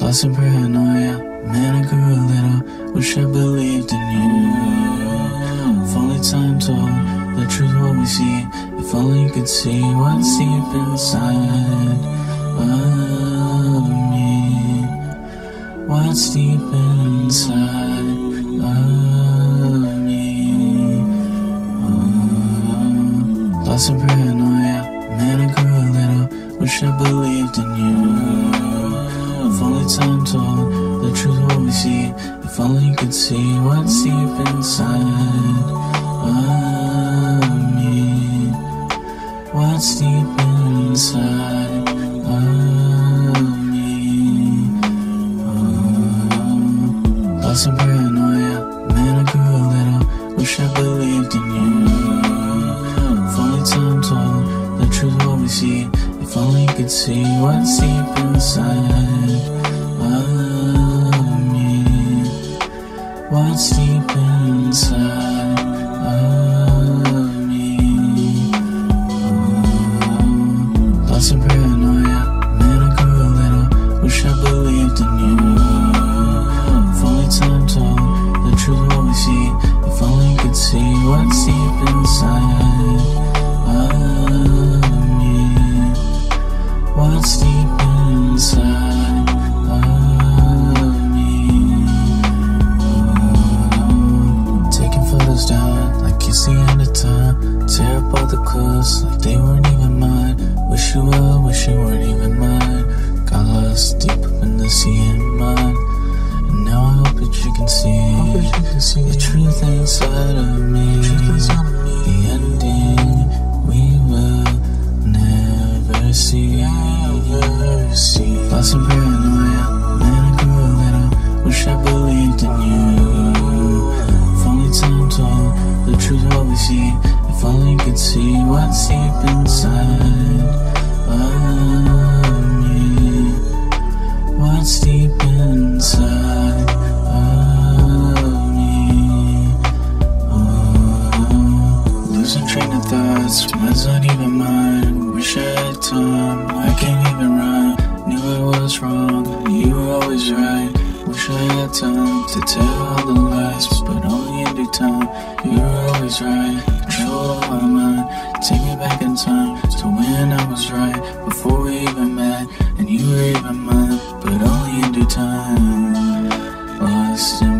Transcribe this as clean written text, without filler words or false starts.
Lost in paranoia, man I grew a little. Wish I believed in you. If only time told the truth what we see. If only you could see what's deep inside of me. What's deep inside of me. Lost in paranoia, man I grew a little. Wish I believed in you. If only time told the truth what we see. If only you could see what's deep inside of me. What's deep inside of me. Lost in paranoia, man I grew a little. Wish I believed in you. If only time told the truth what we see. If only you could see what's deep inside of me. What's deep inside of me. Lost in paranoia, man I grew a little. Wish I believed in you. If only time told the truth what we see. If only you could see what's deep inside of me. What's deep inside of me. Taking photos down like it's the end of time. Tear up all the clothes like they weren't even mine. Wish you well, wish you weren't even mine. Got lost deep up in the sea and mine. And now I hope that you can see the truth inside of me. The ending we will never see. Lost in paranoia, man I grew a little. Wish I believed in you. If only time told the truth what we see. If only you could see what's deep inside of me. What's deep inside of me. Losing train of thoughts, mine's not even mine. Wish I had time, I can't even run. Knew I was wrong, you were always right. Wish I had time to tell all the lies, but only in due time. You were always right, control all my mind. Take me back in time to when I was right, before we even met, and you were even mine, but only in due time. Lost in